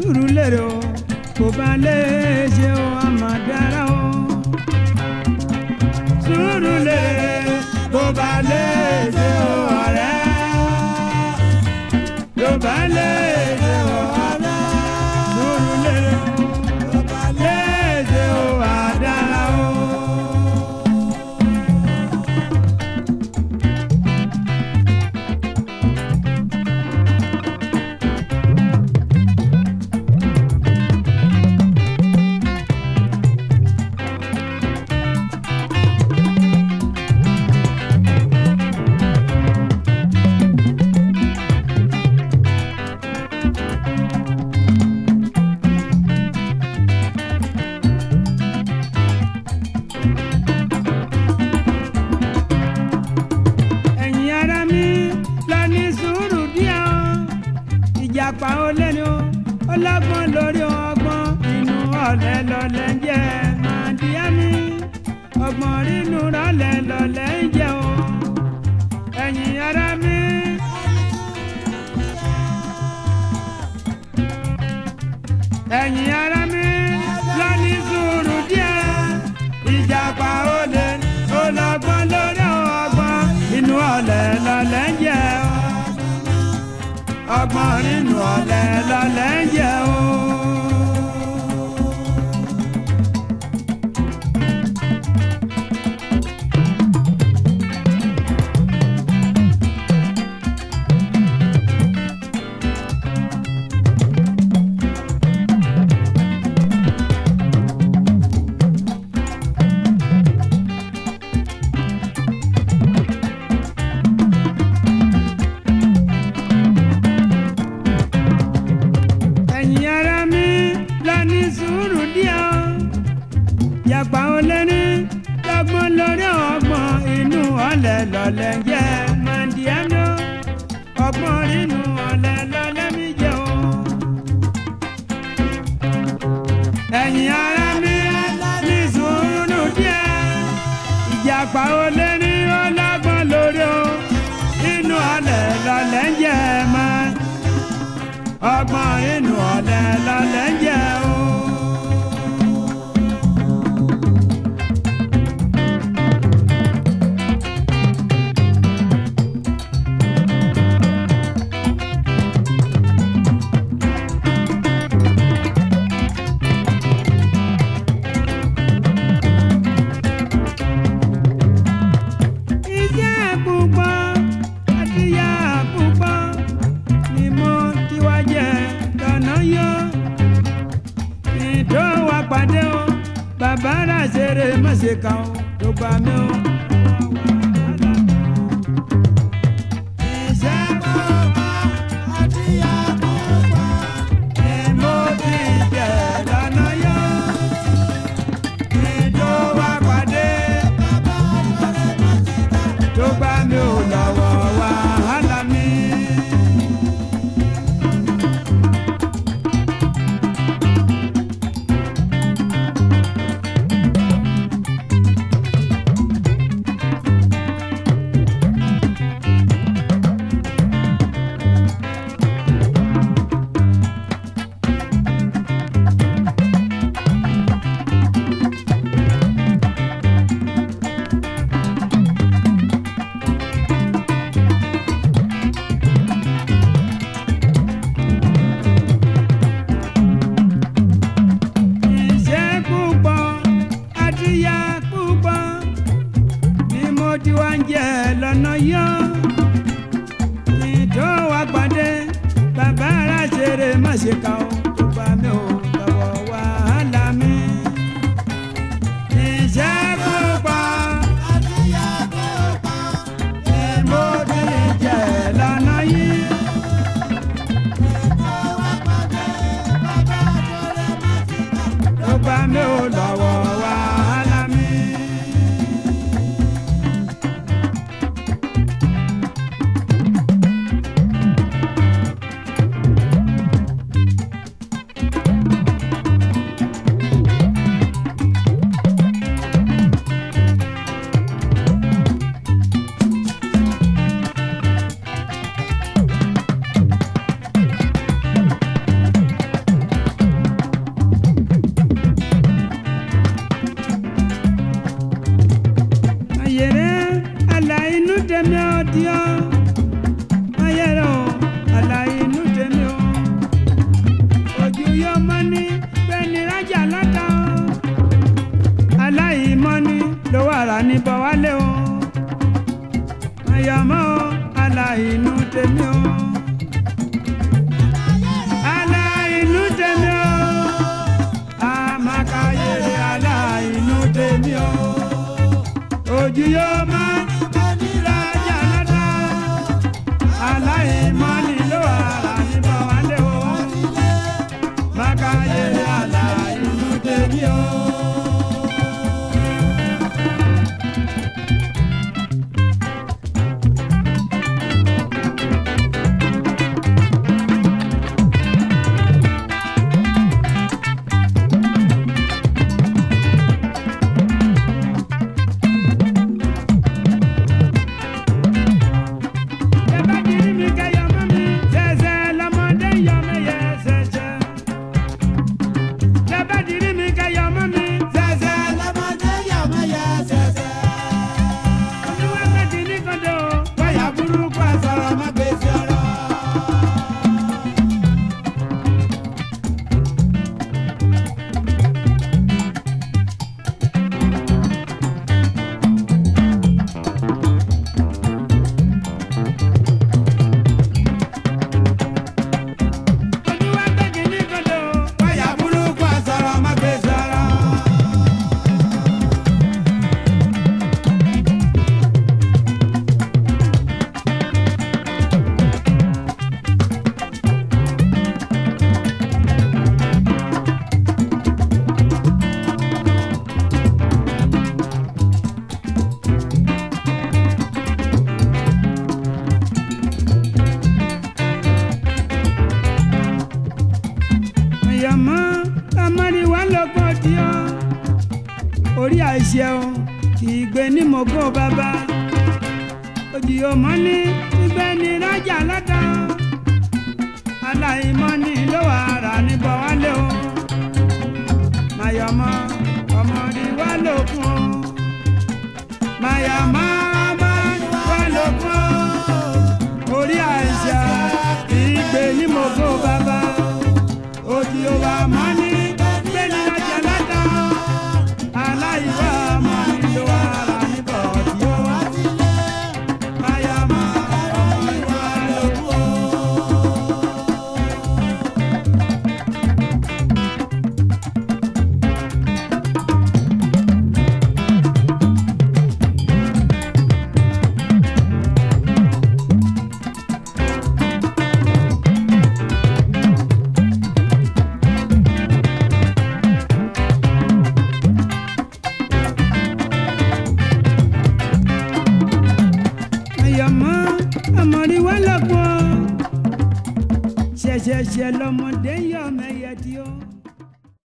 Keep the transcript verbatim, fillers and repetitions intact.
Surulere o kò bá lè ṣe o àmàdára o. Surulere kò bá lè ṣe o ọ̀rẹ́. Kò bá lè ṣe o ọ̀rẹ́. Surulere o kò bá lè ṣe o àdára o. Ìjàpá olẹ́ni o ọlọ́gbọ́n lórí ọgbọ́n inú ọ̀lẹ lọ́lẹ̀ ń jẹ́ màdíámì ọgbọ́n rínú rọ́lẹ̀ lọ́lẹ̀ ń jẹ́ o ẹ̀yin ará mi. ẹ̀yin ará mi lọ́ní sùúrù díẹ̀ Ìjàpá olẹ́ni ọlọ́gbọ́n lórí ọgbọ́n inú ọ̀lẹ lọ́lẹ̀ ń jẹ́ o. Ọgbọ́n nínú ọ̀lẹ lọ́lẹ̀ ń jẹ́ o. Ìjàpá olẹ́ni lọ́gbọ́n lórí ọgbọ́n inú ọ̀lẹ lọ́lẹ̀ ń jẹ́ màdíámì ọgbọ́n nínú ọ̀lẹ lọ́lẹ̀ mi jẹ́ o. ẹ̀yin ará mi ní sùúrù díẹ̀ Ìjàpá olẹ́ni ọlọ́gbọ́n lórí o inú ọ̀lẹ lọ́lẹ̀ ń jẹ́ màdíámì ọgbọ́n nínú ọ̀lẹ lọ́lẹ̀ ń jẹ́ o. Bàbá rà ṣeré má ṣe kà ó tó gbà mí ó. Tí wọ́n ń jẹ lọ́nà yọ ìjọ wa pàdé bàbá ara ṣeré má ṣe kà ó tó bá mi ò lọ́wọ́ wàhálà mi. Iṣẹ́ púpọ̀ ni mo ti jẹ lọ́nà yìí. Tó bá mi ò lọ́wọ́ wàhálà mi. ní bọ̀ wálé o ayọ̀mọ́ aláìnú tèmi o aláìnú tèmi o àmàkàyèrè aláìnú tèmi o ojú yóò máa nírajà lọ́dọ̀ aláìmọ́ nílò ara ní bọ̀ wálé o màkàyèrè aláìnú tèmi o. Orí àìṣe o kì í gbé ní mọ̀gó bàbá òdì òmọ́ ní gbígbé ní rájà lọ́dọ̀ aláìmọ́ ní ló wà rà ní bọ̀ wálé o màyọ̀mọ́ ọmọdé wà lókun o màyọ̀mọ́ ọmọdé wà lókun o orí àìṣe kì í gbé ní mọ̀gó bàbá òdì òmọ́ ní gbígbé ní rájà lọ́dọ̀ aláìwá máa ń lo ara níbọ̀ tí ó wá sílé máyà máa ọmọ ìwà lóko. Ṣẹ̀ṣẹ̀ lọ́mọdé